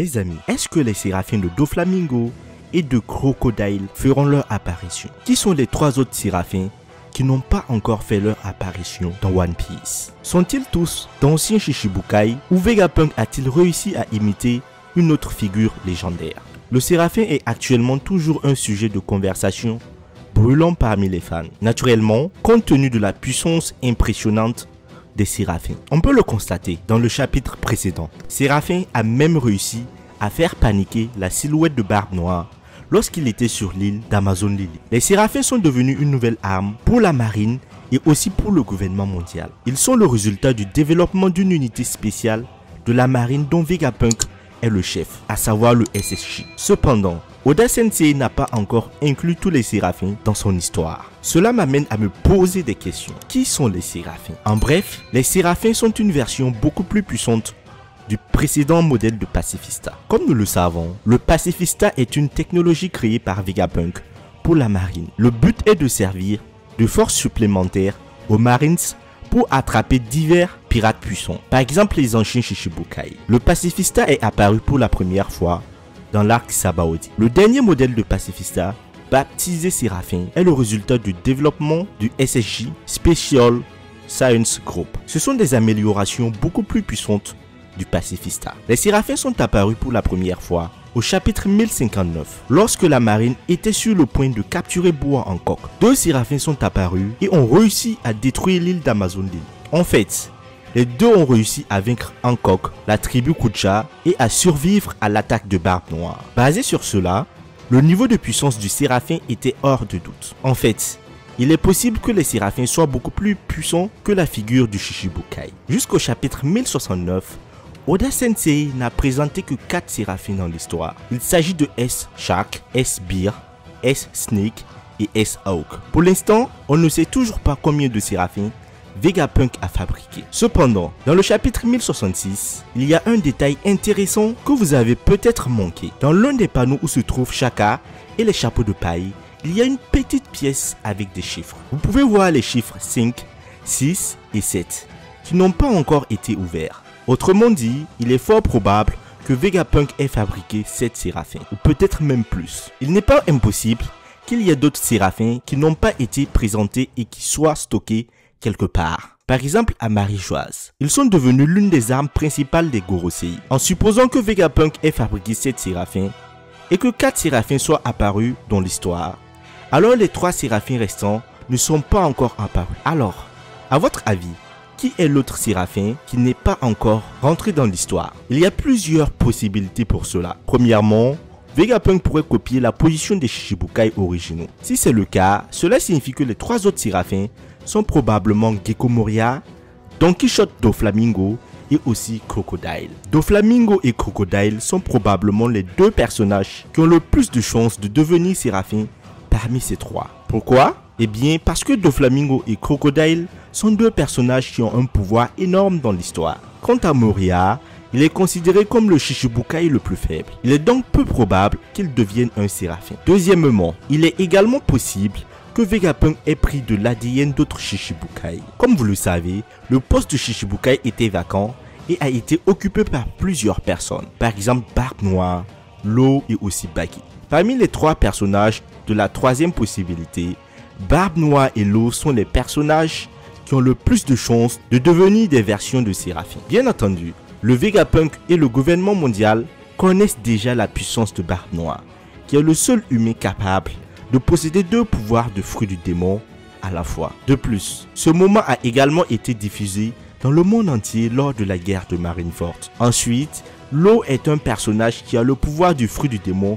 Les amis, est-ce que les séraphins de Doflamingo et de Crocodile feront leur apparition? Qui sont les trois autres séraphins qui n'ont pas encore fait leur apparition dans One Piece? Sont-ils tous d'anciens Shichibukai ou Vegapunk a-t-il réussi à imiter une autre figure légendaire? Le séraphin est actuellement toujours un sujet de conversation brûlant parmi les fans. Naturellement, compte tenu de la puissance impressionnante des séraphins. On peut le constater dans le chapitre précédent. Séraphin a même réussi à faire paniquer la silhouette de Barbe Noire lorsqu'il était sur l'île d'Amazon Lily. Les séraphins sont devenus une nouvelle arme pour la marine et aussi pour le gouvernement mondial. Ils sont le résultat du développement d'une unité spéciale de la marine dont Vegapunk est le chef, à savoir le SSJ. Cependant, Oda Sensei n'a pas encore inclus tous les séraphins dans son histoire. Cela m'amène à me poser des questions. Qui sont les séraphins? En bref, les séraphins sont une version beaucoup plus puissante du précédent modèle de pacifista. Comme nous le savons, le pacifista est une technologie créée par Vegapunk pour la marine. Le but est de servir de force supplémentaire aux Marines pour attraper divers pirates puissants. Par exemple les anciens Shichibukai. Le pacifista est apparu pour la première fois dans l'arc Sabaody. Le dernier modèle de pacifista, baptisé Séraphin, est le résultat du développement du SSJ Special Science Group. Ce sont des améliorations beaucoup plus puissantes du pacifista. Les séraphins sont apparus pour la première fois au chapitre 1059, lorsque la marine était sur le point de capturer Boa Hancock. Deux séraphins sont apparus et ont réussi à détruire l'île d'Amazon Lily. En fait, les deux ont réussi à vaincre Hancock, la tribu Kucha, et à survivre à l'attaque de Barbe Noire. Basé sur cela, le niveau de puissance du séraphin était hors de doute. En fait, il est possible que les séraphins soient beaucoup plus puissants que la figure du Shichibukai. Jusqu'au chapitre 1069, Oda Sensei n'a présenté que 4 séraphins dans l'histoire. Il s'agit de S-Shark, S-Bear, S-Snake et S-Hawk. Pour l'instant, on ne sait toujours pas combien de séraphins Vegapunk a fabriqué. Cependant, dans le chapitre 1066, il y a un détail intéressant que vous avez peut-être manqué. Dans l'un des panneaux où se trouvent Shaka et les chapeaux de paille, il y a une petite pièce avec des chiffres. Vous pouvez voir les chiffres 5, 6 et 7 qui n'ont pas encore été ouverts. Autrement dit, il est fort probable que Vegapunk ait fabriqué 7 séraphins, ou peut-être même plus. Il n'est pas impossible qu'il y ait d'autres séraphins qui n'ont pas été présentés et qui soient stockés quelque part. Par exemple à Marijoise. Ils sont devenus l'une des armes principales des Gorosei. En supposant que Vegapunk ait fabriqué 7 séraphins et que 4 séraphins soient apparus dans l'histoire, alors les 3 séraphins restants ne sont pas encore apparus. Alors, à votre avis, qui est l'autre séraphin qui n'est pas encore rentré dans l'histoire? Il y a plusieurs possibilités pour cela. Premièrement, Vegapunk pourrait copier la position des Shichibukai originaux. Si c'est le cas, cela signifie que les 3 autres séraphins sont probablement Gecko Moria, Don Quichotte Doflamingo et aussi Crocodile. Doflamingo et Crocodile sont probablement les 2 personnages qui ont le plus de chances de devenir séraphins parmi ces 3. Pourquoi? Eh bien parce que Doflamingo et Crocodile sont 2 personnages qui ont un pouvoir énorme dans l'histoire. Quant à Moria, il est considéré comme le Shichibukai le plus faible. Il est donc peu probable qu'il devienne un séraphin. Deuxièmement, il est également possible que Vegapunk ait pris de l'ADN d'autres Shichibukai. Comme vous le savez, le poste de Shichibukai était vacant et a été occupé par plusieurs personnes. Par exemple Barbe Noire, Law et aussi Baki. Parmi les 3 personnages de la 3e possibilité, Barbe Noire et Law sont les personnages qui ont le plus de chances de devenir des versions de séraphins. Bien entendu, le Vegapunk et le gouvernement mondial connaissent déjà la puissance de Barbe Noire, qui est le seul humain capable de posséder 2 pouvoirs de fruits du démon à la fois. De plus, ce moment a également été diffusé dans le monde entier lors de la guerre de Marineford. Ensuite, Law est un personnage qui a le pouvoir du fruit du démon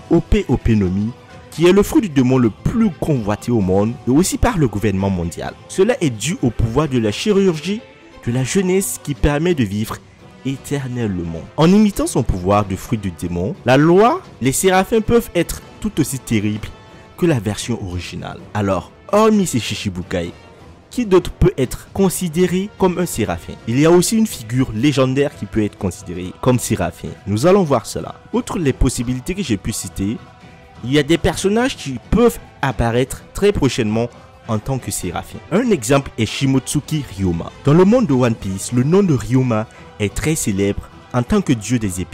Openomi, qui est le fruit du démon le plus convoité au monde et aussi par le gouvernement mondial. Cela est dû au pouvoir de la chirurgie de la jeunesse qui permet de vivre éternellement. En imitant son pouvoir de fruit du démon, la loi, les séraphins peuvent être tout aussi terribles que la version originale. Alors, hormis ces Shichibukai, qui d'autre peut être considéré comme un séraphin? Il y a aussi une figure légendaire qui peut être considérée comme séraphin. Nous allons voir cela. Outre les possibilités que j'ai pu citer, il y a des personnages qui peuvent apparaître très prochainement en tant que séraphin. Un exemple est Shimotsuki Ryoma. Dans le monde de One Piece, le nom de Ryoma est très célèbre en tant que dieu des épées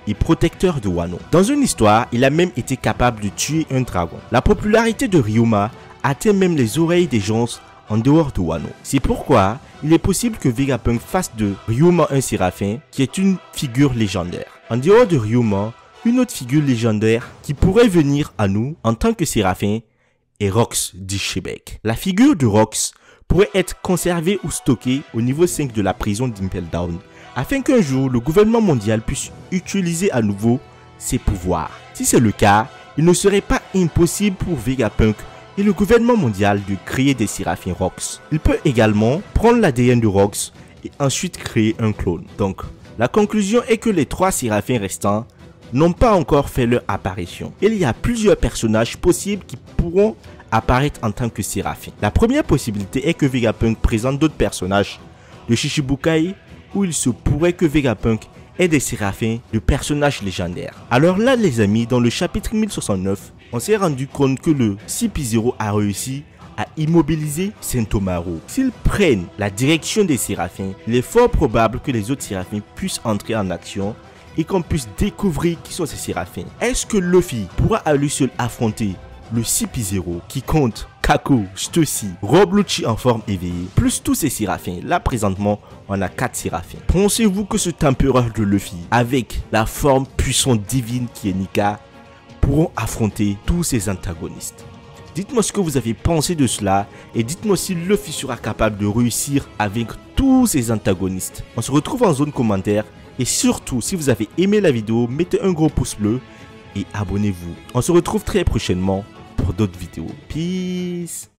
et protecteur de Wano. Dans une histoire, il a même été capable de tuer un dragon. La popularité de Ryuma atteint même les oreilles des gens en dehors de Wano. C'est pourquoi il est possible que Vegapunk fasse de Ryuma un séraphin qui est une figure légendaire. En dehors de Ryuma, une autre figure légendaire qui pourrait venir à nous en tant que séraphin est Rox d'Ishebek. La figure de Rox pourrait être conservée ou stockée au niveau 5 de la prison d'Impel Down afin qu'un jour le gouvernement mondial puisse utiliser à nouveau ses pouvoirs. Si c'est le cas, il ne serait pas impossible pour Vegapunk et le gouvernement mondial de créer des séraphins Rox. Il peut également prendre l'ADN de Rox et ensuite créer un clone. Donc, la conclusion est que les 3 séraphins restants n'ont pas encore fait leur apparition. Il y a plusieurs personnages possibles qui pourront apparaître en tant que séraphins. La première possibilité est que Vegapunk présente d'autres personnages de Shichibukai où il se pourrait que Vegapunk ait des séraphins de personnages légendaires. Alors là les amis, dans le chapitre 1069, on s'est rendu compte que le CP0 a réussi à immobiliser Sentomaru. S'ils prennent la direction des séraphins, il est fort probable que les autres séraphins puissent entrer en action et qu'on puisse découvrir qui sont ces séraphins. Est-ce que Luffy pourra à lui seul affronter le CP0 qui compte Kaku, Stossy, Rob Lucci en forme éveillée, plus tous ces séraphins? Là présentement, on a 4 séraphins. Pensez-vous que ce empereur de Luffy, avec la forme puissante divine qui est Nika, pourront affronter tous ces antagonistes? Dites-moi ce que vous avez pensé de cela et dites-moi si Luffy sera capable de réussir avec tous ces antagonistes. On se retrouve en zone commentaire et surtout si vous avez aimé la vidéo, mettez un gros pouce bleu et abonnez-vous. On se retrouve très prochainement pour d'autres vidéos. Peace.